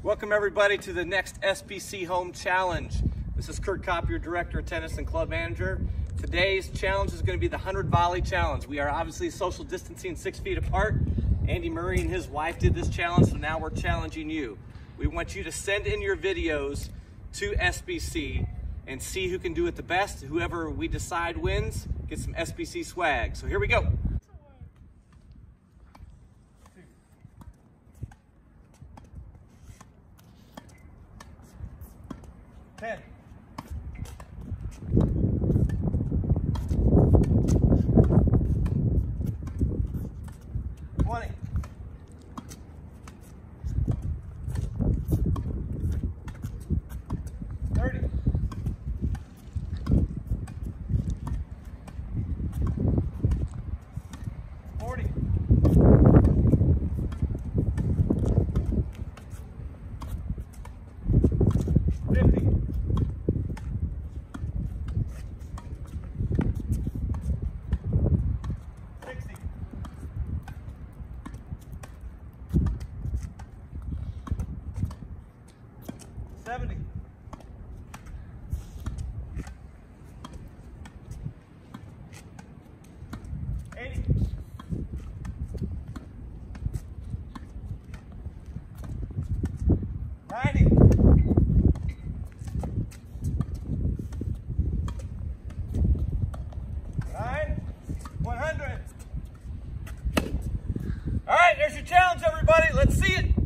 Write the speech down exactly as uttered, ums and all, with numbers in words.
Welcome everybody to the next S B C Home Challenge. This is Kurt Kopp, your Director of Tennis and Club Manager. Today's challenge is going to be the one hundred volley challenge. We are obviously social distancing six feet apart. Andy Murray and his wife did this challenge, so now we're challenging you. We want you to send in your videos to S B C and see who can do it the best. Whoever we decide wins gets some S B C swag. So here we go. ten. twenty. thirty. forty. fifty. sixty. seventy. eighty. ninety. Nine. one hundred. All right, there's your challenge, everybody. Let's see it.